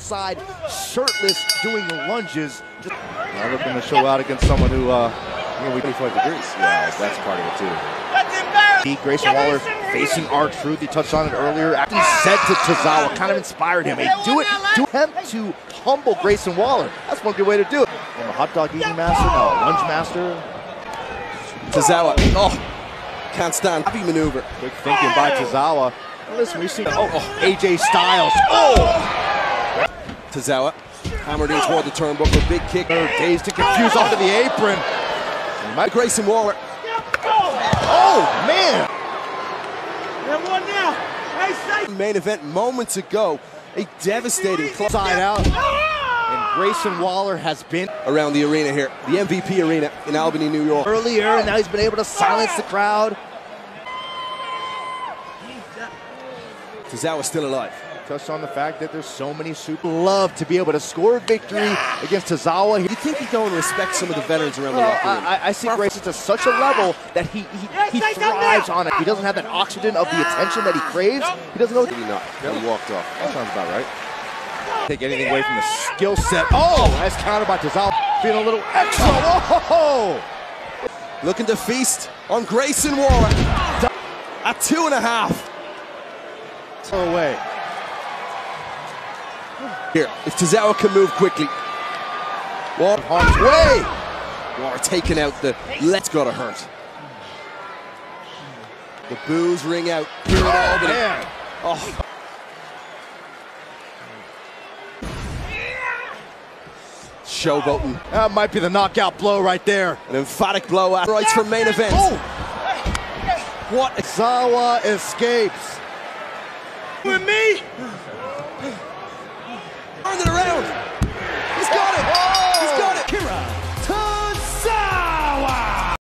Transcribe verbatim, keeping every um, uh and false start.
outside, shirtless, doing lunges. Just not looking to show out against someone who, uh, you know, we twenty-five degrees. Yeah, that's part of it too. Grayson Waller facing R-Truth. He touched on it earlier. After he said to Tozawa, kind of inspired him. Hey, do it. Do attempt to humble Grayson Waller. That's one good way to do it. From a hot dog eating master, no, a lunge master. Tozawa, oh, can't stand heavy maneuver. Quick thinking by Tozawa. Listen, we've seen oh, oh, A J Styles. Oh! Tozawa hammered in toward the turnbuckle. Big kick. Dazed and confused onto the apron. Mike Grayson Waller. Oh, man! Main event moments ago. A devastating side out. And Grayson Waller has been around the arena here. The M V P arena in Albany, New York. Earlier, and now he's been able to silence the crowd. Tozawa still alive. Touched on the fact that there's so many super love to be able to score a victory against Tozawa. You think he'd go and respect some of the veterans around the well, locker room? I, I see Grayson to such a level that he he, he thrives on it. He doesn't have that oxygen of the attention that he craves. He doesn't know. Maybe not. He walked off. That sounds about right. Take anything away from the skill set. Oh, that's countered by Tozawa. Being a little extra. Oh! Looking to feast on Grayson Waller. At two and a half. Away. Here, if Tozawa can move quickly. Waller harm's way. Waller taking out the let's gotta hurt. The boos ring out here in Albany. Man. Oh. Showboating. That might be the knockout blow right there. An emphatic blow at rights for main event. Oh. What? Tozawa escapes. With me?